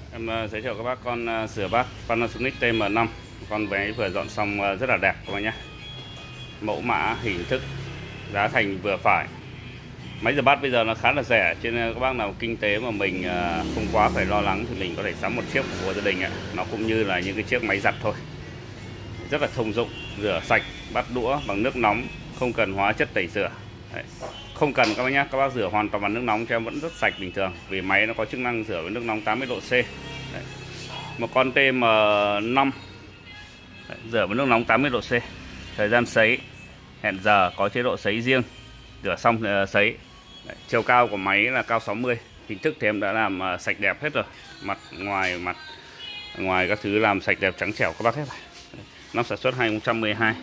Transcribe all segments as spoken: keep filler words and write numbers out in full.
Em uh, giới thiệu các bác con uh, rửa bát Panasonic T M năm. Con máy vừa dọn xong uh, rất là đẹp các bác nhé. Mẫu mã, hình thức, giá thành vừa phải. Máy rửa bát bây giờ nó khá là rẻ, cho nên các bác nào kinh tế mà mình uh, không quá phải lo lắng thì mình có thể sắm một chiếc của gia đình ấy. Nó cũng như là những cái chiếc máy giặt thôi. Rất là thông dụng, rửa sạch bát đũa bằng nước nóng, không cần hóa chất tẩy rửa. Đấy. Không cần các bác nhé, các bác rửa hoàn toàn bằng nước nóng cho em vẫn rất sạch bình thường, vì máy nó có chức năng rửa với nước nóng tám mươi độ C. Đấy. Một con T M năm Đấy, rửa với nước nóng tám mươi độ C. Thời gian sấy, hẹn giờ, có chế độ sấy riêng, rửa xong uh, sấy. Đấy. Chiều cao của máy là cao sáu mươi. Hình thức thì em đã làm uh, sạch đẹp hết rồi, mặt ngoài mặt ngoài các thứ làm sạch đẹp trắng trẻo các bác hết rồi. Đấy. Năm sản xuất hai nghìn không trăm mười hai.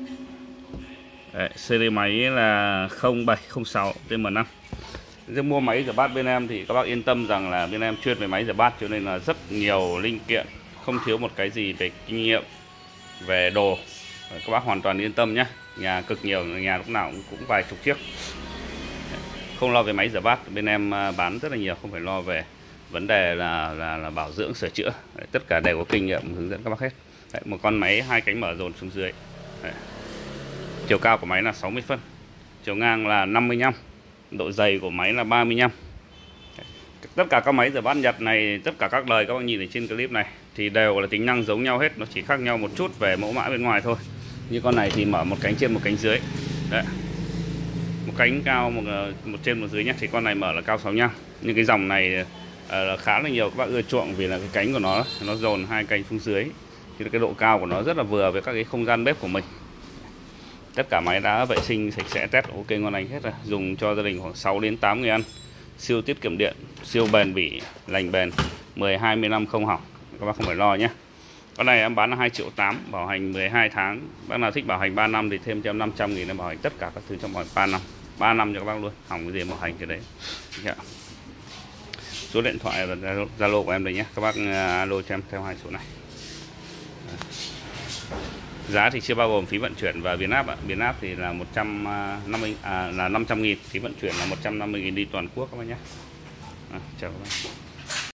Đấy, series máy là không bảy không sáu T M năm. Nếu mua máy rửa bát bên em thì các bác yên tâm rằng là bên em chuyên về máy rửa bát, cho nên là rất nhiều linh kiện, không thiếu một cái gì về kinh nghiệm, về đồ. Các bác hoàn toàn yên tâm nhé. Nhà cực nhiều, nhà lúc nào cũng, cũng vài chục chiếc. Không lo về máy rửa bát, bên em bán rất là nhiều, không phải lo về vấn đề là là, là bảo dưỡng sửa chữa. Đấy, tất cả đều có kinh nghiệm hướng dẫn các bác hết. Đấy, một con máy hai cánh mở dồn xuống dưới. Đấy. Chiều cao của máy là sáu mươi phân, chiều ngang là năm mươi lăm, độ dày của máy là ba mươi lăm. Tất cả các máy rửa bát Nhật này, tất cả các đời các bạn nhìn ở trên clip này thì đều là tính năng giống nhau hết, nó chỉ khác nhau một chút về mẫu mã bên ngoài thôi. Như con này thì mở một cánh trên một cánh dưới. Đấy. Một cánh cao một, một trên một dưới nhé, thì con này mở là cao sáu mươi lăm. Nhưng cái dòng này uh, khá là nhiều các bạn ưa chuộng vì là cái cánh của nó nó dồn hai cánh xuống dưới, thì cái độ cao của nó rất là vừa với các cái không gian bếp của mình. Tất cả máy đã vệ sinh sạch sẽ, test ok ngon lành hết rồi. Dùng cho gia đình khoảng sáu đến tám người ăn. Siêu tiết kiệm điện, siêu bền bỉ, lành bền, mười hai mươi năm không hỏng. Các bác không phải lo nhé. Con này em bán là hai triệu tám, bảo hành mười hai tháng. Bác nào thích bảo hành ba năm thì thêm cho em năm trăm nghìn em bảo hành tất cả các thứ trong bảo hành ba năm. ba năm cho các bác luôn, hỏng cái gì bảo hành cái đấy. Yeah. Số điện thoại và Zalo của em đây nhé. Các bác alo cho em theo hai số này. Giá thì chưa bao gồm phí vận chuyển và biến áp ạ. Biến áp thì là một trăm năm mươi à, là năm trăm nghìn, phí vận chuyển là một trăm năm mươi nghìn đi toàn quốc các bác nhé. À, chào các bác.